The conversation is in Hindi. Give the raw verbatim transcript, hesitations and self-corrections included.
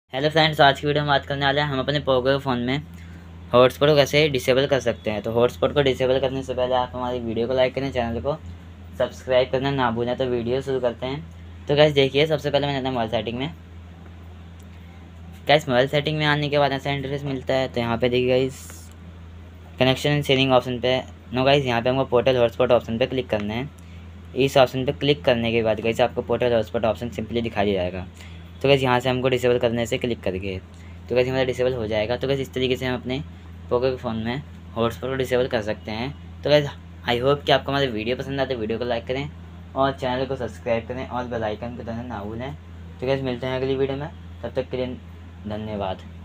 हेलो फ्रेंड्स, आज की वीडियो में बात करने वाले हैं हम अपने पोगो फ़ोन में हॉटस्पॉट को कैसे डिसेबल कर सकते हैं। तो हॉटस्पॉट को डिसेबल करने से पहले आप हमारी वीडियो को लाइक करें, चैनल को सब्सक्राइब करना ना भूलें। तो वीडियो शुरू करते हैं। तो गैस देखिए, सबसे पहले मैंने मोबाइल सेटिंग में गैस मोबाइल सेटिंग में आने के बाद ऐसा इंटरफेस मिलता है। तो यहाँ पे देखिए guys, connection and sharing option पे नो गाइस, यहाँ पे हमको पोर्टल हॉटस्पॉट ऑप्शन पे क्लिक करना है। इस ऑप्शन पे क्लिक करने के बाद गाइस आपको पोर्टल हॉटस्पॉट ऑप्शन सिंपली दिखाई जाएगा। तो गैस यहाँ से हमको डिसेबल करने से क्लिक करके तो गैस हमारा डिसेबल हो जाएगा। तो गैस इस तरीके से हम अपने पोको के फ़ोन में हॉटस्पॉट को डिसेबल कर सकते हैं। तो गैस आई होप कि आपको हमारी वीडियो पसंद आए तो वीडियो को लाइक करें और चैनल को सब्सक्राइब करें और बेल आइकन को दबाना ना भूलें। तो गैस मिलते हैं अगली वीडियो में, तब तक के लिए धन्यवाद।